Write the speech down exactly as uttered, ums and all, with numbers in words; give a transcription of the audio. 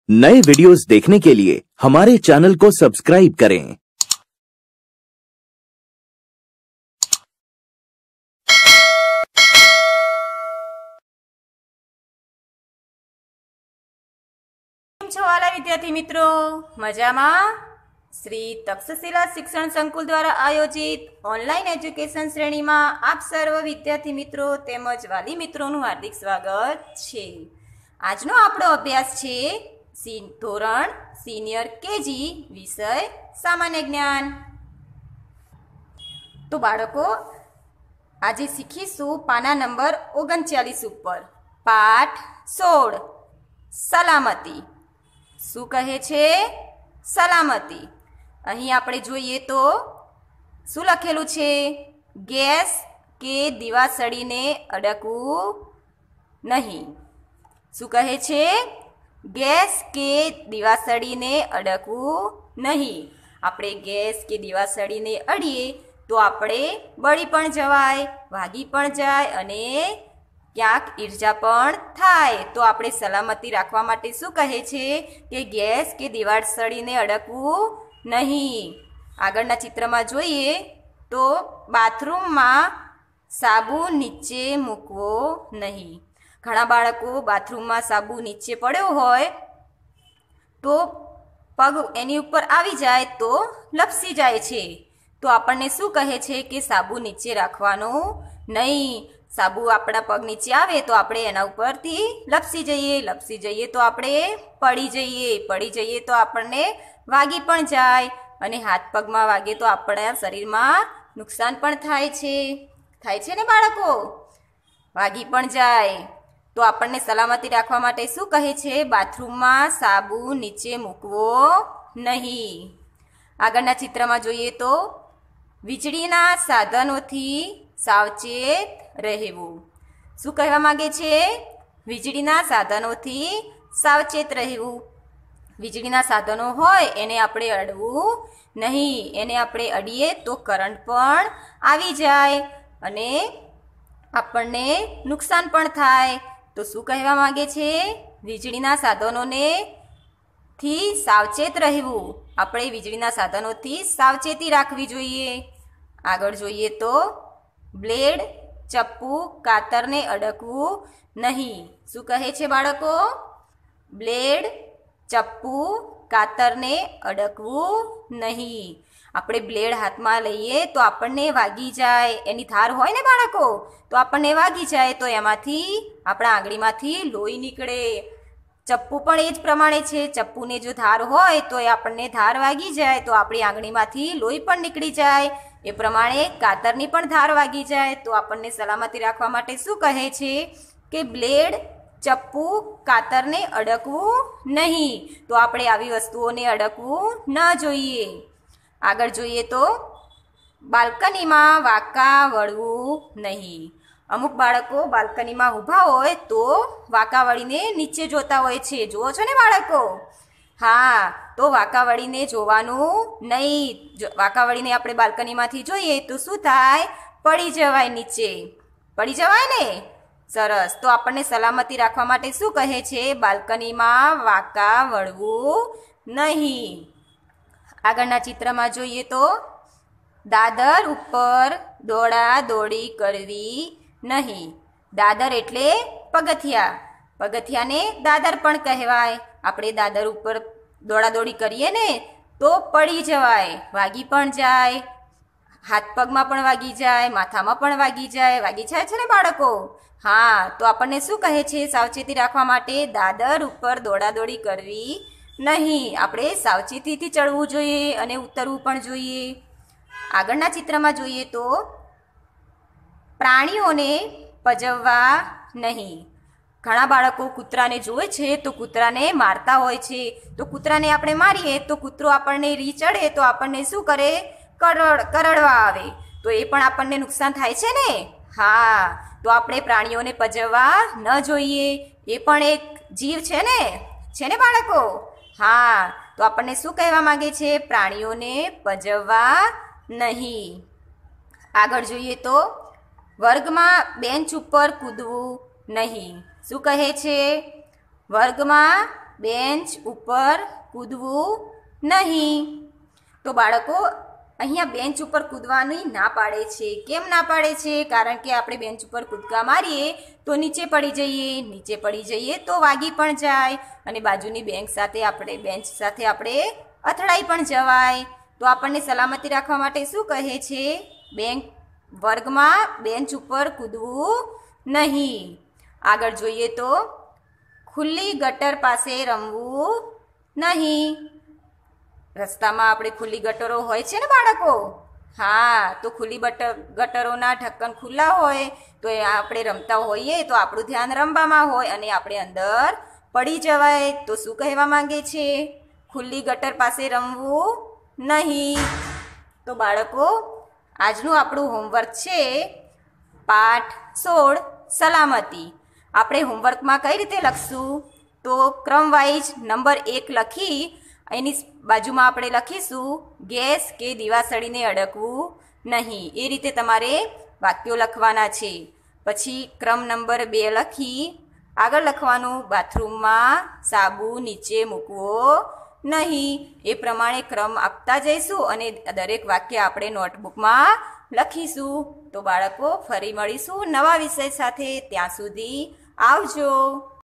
नए वीडियोस देखने के लिए हमारे चैनल को सब्सक्राइब करें। કેમ છો વાલા વિદ્યાર્થી મિત્રો? મજામાં? શ્રી તક્ષશિલા શિક્ષણ સંકુલ દ્વારા આયોજિત ઓનલાઈન એજ્યુકેશન શ્રેણીમાં આપ સર્વ વિદ્યાર્થી મિત્રો તેમજ વાલી મિત્રોનું હાર્દિક સ્વાગત છે। આજનો આપણો અભ્યાસ છે સી ધોરણ સિનિયર કેજી વિષય સામાન્ય જ્ઞાન। તો બાળકો આજે શીખીશું પાના નંબર ઓગણચાલીસ ઉપર પાઠ સોળ સલામતી। શું કહે છે? સલામતી। અહીં આપણે જોઈએ તો શું લખેલું છે? ગેસ કે દિવાસળીને અડકવું નહીં। શું કહે છે? ગેસ કે દિવાસળીને અડકવું નહીં। આપણે ગેસ કે દિવાસળીને અડીએ તો આપણે બળી પણ જવાય, વાગી પણ જાય અને ક્યાંક ઈર્જા પણ થાય। તો આપણે સલામતી રાખવા માટે શું કહે છે કે ગેસ કે દિવાસળીને અડકવું નહીં। આગળના ચિત્રમાં જોઈએ તો બાથરૂમમાં સાબુ નીચે મૂકવો નહીં। ઘણા બાળકો બાથરૂમમાં સાબુ નીચે પડ્યો હોય તો પગ એની ઉપર આવી જાય તો લપસી જાય છે। તો આપણને શું કહે છે કે સાબુ નીચે રાખવાનું નહીં। સાબુ આપણા પગ નીચે આવે તો આપણે એના ઉપરથી લપસી જઈએ, લપસી જઈએ તો આપણે પડી જઈએ, પડી જઈએ તો આપણને વાગી પણ જાય અને હાથ પગમાં વાગે તો આપણા શરીરમાં નુકસાન પણ થાય છે। થાય છે ને બાળકો? વાગી પણ જાય। તો આપણને સલામતી રાખવા માટે શું કહે છે? બાથરૂમમાં સાબુ નીચે મૂકવો નહીં। આગળના ચિત્રમાં જોઈએ તો વીજળીના સાધનોથી સાવચેત રહેવું। શું કહેવા માંગે છે? વીજળીના સાધનોથી સાવચેત રહેવું। વીજળીના સાધનો હોય એને આપણે અડવું નહીં। એને આપણે અડીએ તો કરંટ પણ આવી જાય અને આપણને નુકસાન પણ થાય। તો શું કહેવા માંગે છે? વીજળીના સાધનોને થી સાવચેત રહેવું। આપણે વીજળીના સાધનોથી સાવચેતી રાખવી જોઈએ। આગળ જોઈએ તો બ્લેડ, ચપ્પુ, કાતરને અડકવું નહીં। શું કહે છે બાળકો? બ્લેડ, ચપ્પુ, કાતરને અડકવું નહીં। આપણે બ્લેડ હાથમાં લઈએ તો આપણને વાગી જાય, એની ધાર હોય ને બાળકો તો આપણને વાગી જાય તો એમાંથી આપણા આંગળીમાંથી લોહી નીકળે। ચપ્પુ પણ એ જ પ્રમાણે છે। ચપ્પુને જો ધાર હોય તો એ આપણને ધાર વાગી જાય તો આપણી આંગળીમાંથી લોહી પણ નીકળી જાય। એ પ્રમાણે કાતરની પણ ધાર વાગી જાય તો આપણને સલામતી રાખવા માટે શું કહે છે કે બ્લેડ, ચપ્પુ, કાતરને અડકવું નહીં। તો આપણે આવી વસ્તુઓને અડકવું ન જોઈએ। આગળ જોઈએ તો બાલ્કનીમાં વાંકા વળવું નહીં। અમુક બાળકો બાલ્કનીમાં ઊભા હોય તો વાંકા વળીને નીચે જોતા હોય છે। જુઓ છો ને બાળકો? હા, તો વાંકા વળીને જોવાનું નહીં। વાંકા વળીને આપણે બાલ્કનીમાંથી જોઈએ તો શું થાય? પડી જવાય, નીચે પડી જવાય ને? સરસ। તો આપણને સલામતી રાખવા માટે શું કહે છે? બાલ્કનીમાં વાંકા વળવું નહીં। આગળના ચિત્રમાં જોઈએ તો દાદર ઉપર દોડા દોડી કરવી નહીં। દાદર એટલે પગથિયા, પગથિયાને દાદર પણ કહેવાય। આપણે દાદર ઉપર દોડાદોડી કરીએ ને તો પડી જવાય, વાગી પણ જાય, હાથ પગમાં પણ વાગી જાય, માથામાં પણ વાગી જાય, વાગી જાય છે ને બાળકો? હા, તો આપણને શું કહે છે સાવચેતી રાખવા માટે? દાદર ઉપર દોડાદોડી કરવી નહીં। આપણે સાવચેતીથી ચડવું જોઈએ અને ઉતરવું પણ જોઈએ। આગળના ચિત્રમાં જોઈએ તો પ્રાણીઓને પજવવા નહીં। ઘણા બાળકો કૂતરાને જોવે છે તો કૂતરાને મારતા હોય છે। તો કૂતરાને આપણે મારીએ તો કૂતરો આપણને રી ચડે તો આપણને શું કરે? કરડ કરડવા આવે તો એ પણ આપણને નુકસાન થાય છે ને? હા, તો આપણે પ્રાણીઓને પજવવા ન જોઈએ। એ પણ એક જીવ છે ને? છે ને બાળકો? હા, તો આપણને શું કહેવા માંગે છે? પ્રાણીઓને પજવવા નહીં। આગળ જોઈએ તો વર્ગમાં બેન્ચ ઉપર કૂદવું નહીં। શું કહે છે? વર્ગમાં બેન્ચ ઉપર કૂદવું નહીં. તો બાળકો અહીંયા બેન્ચ ઉપર કૂદવાની ના પાડે છે. કેમ ના પાડે છે? કારણ કે આપણે બેન્ચ ઉપર કૂદકા મારીએ તો નીચે પડી જઈએ, નીચે પડી જઈએ તો વાગી પણ જાય અને બાજુની બેન્ચ સાથે આપણે બેન્ચ સાથે આપણે અથડાઈ પણ જવાય. તો આપણને સલામતી રાખવા માટે શું કહે છે? બેન્ચ વર્ગમાં બેન્ચ ઉપર કૂદવું નહીં. આગળ જોઈએ તો ખુલ્લી ગટર પાસે રમવું નહીં. રસ્તામાં આપણે ખુલ્લી ગટરો હોય છે ને બાળકો? હા, તો ખુલ્લી બટર ગટરોના ઢક્કન ખુલ્લા હોય તો એ આપણે રમતા હોઈએ તો આપણું ધ્યાન રમવામાં હોય અને આપણે અંદર પડી જવાય. તો શું કહેવા માંગે છે? ખુલ્લી ગટર પાસે રમવું નહીં. તો બાળકો આજનું આપણું હોમવર્ક છે પાઠ સોળ સલામતી. આપણે હોમવર્કમાં કઈ રીતે લખશું? તો ક્રમ વાઇઝ નંબર એક લખી એની બાજુમાં આપણે લખીશું ગેસ કે દીવાસળીને અડકવું નહીં. એ રીતે તમારે વાક્યો લખવાના છે. પછી ક્રમ નંબર બે લખી આગળ લખવાનું બાથરૂમમાં સાબુ નીચે મૂકવો નહીં. એ પ્રમાણે ક્રમ આપતા જઈશું અને દરેક વાક્ય આપણે નોટબુકમાં લખીશું. તો બાળકો ફરી મળીશું નવા વિષય સાથે. ત્યાં સુધી આવજો.